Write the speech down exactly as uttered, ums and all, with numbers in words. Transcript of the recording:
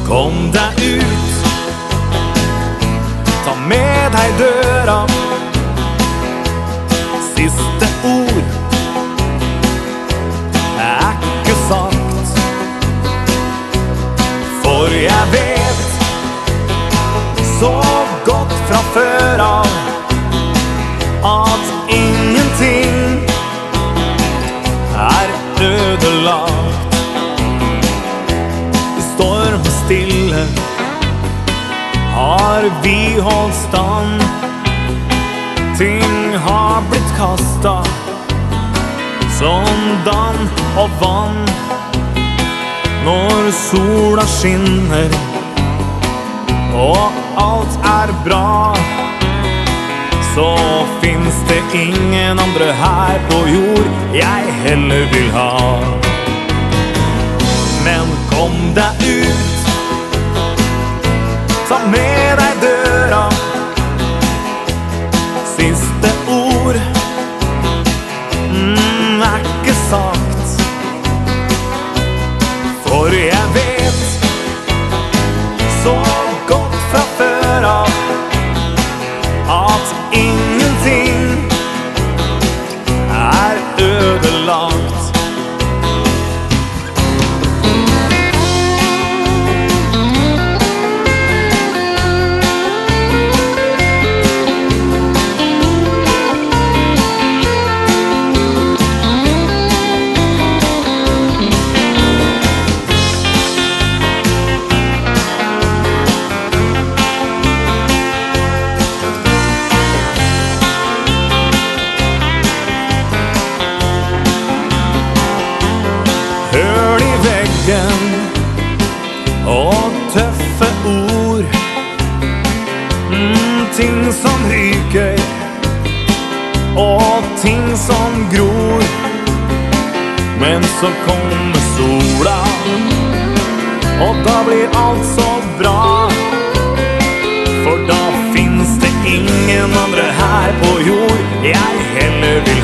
Kom deg ut, ta med deg døra. Siste ord er ikke sagt, for jeg vet så godt fra før av at ingenting er ødelagt. I storm og stille har vi holdt stand. Ting har blitt kastet som dann og vann. Når sola skinner og alt er bra, så finnes det ingen andre her på jord jeg heller vil ha. Men kom deg ut, ta med deg døra. Siste ord mm, er ikke sagt, for jeg vet så godt fra før av at ingenting er ødelagt. Høl i veggen og tøffe ord, mm, ting som ryker og ting som gror. Men så kommer sola, og da blir alt så bra, for da finnes det ingen andre her på jord jeg heller vil